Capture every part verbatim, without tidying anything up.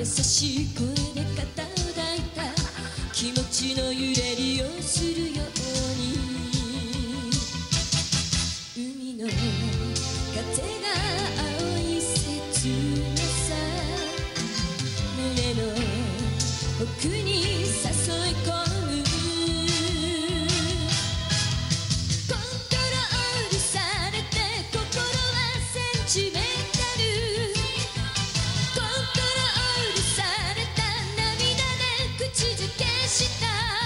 しい声で肩を抱いた気持ちの揺れるようするように海の風が青い切なさ胸の奥に誘い込むコントロールされて心はセンチメンタルコントロールされた涙で口づけした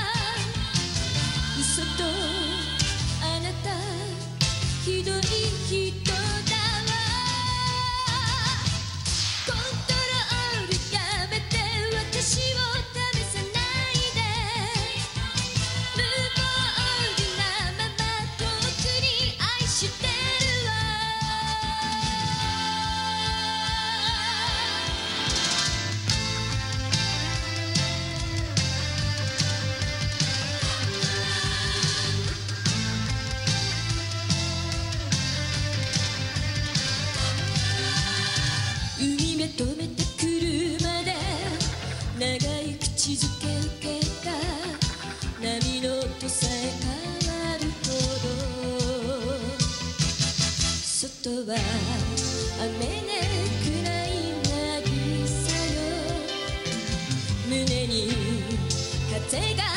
嘘とあなたひどい人だわコントロールやめて私を試さないで無防備なまま遠くに愛してるわ海目止めた車で長い口づけ受けた波の音さえ変わるほど外は雨ね暗い渚よ胸に風が